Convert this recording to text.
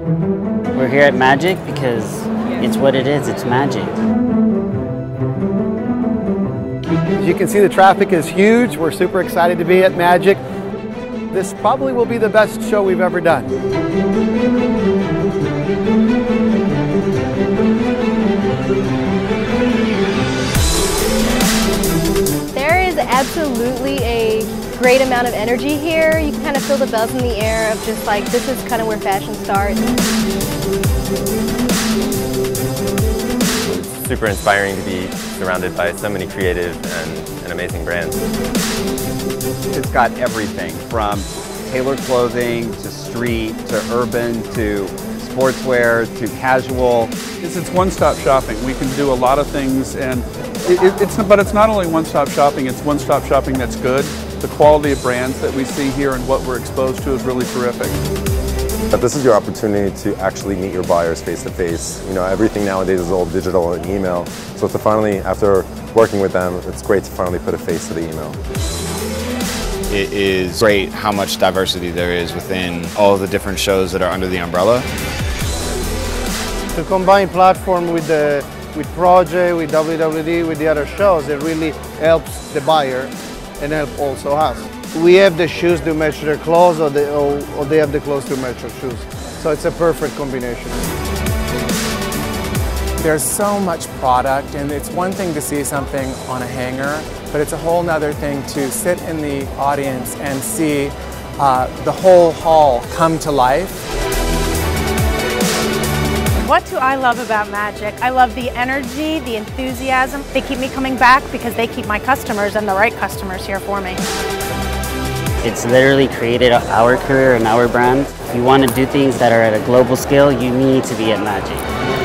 We're here at Magic because it's what it is, it's magic. As you can see, the traffic is huge. We're super excited to be at Magic. This probably will be the best show we've ever done. There is absolutely a great amount of energy here. You can kind of feel the buzz in the air of just like, this is kind of where fashion starts. It's super inspiring to be surrounded by so many creative and amazing brands. It's got everything from tailored clothing to street to urban to sportswear to casual. It's one-stop shopping. We can do a lot of things, and but it's not only one-stop shopping, it's one-stop shopping that's good. The quality of brands that we see here and what we're exposed to is really terrific. But this is your opportunity to actually meet your buyers face to face. You know, everything nowadays is all digital and email. So to finally, after working with them, it's great to finally put a face to the email. It is great how much diversity there is within all of the different shows that are under the umbrella. To combine platform with Project, with WWD, with the other shows, it really helps the buyer and help also us. We have the shoes to match their clothes, or they have the clothes to match their shoes. So it's a perfect combination. There's so much product, and it's one thing to see something on a hanger, but it's a whole nother thing to sit in the audience and see the whole hall come to life. What do I love about Magic? I love the energy, the enthusiasm. They keep me coming back because they keep my customers and the right customers here for me. It's literally created our career and our brand. If you want to do things that are at a global scale, you need to be at Magic.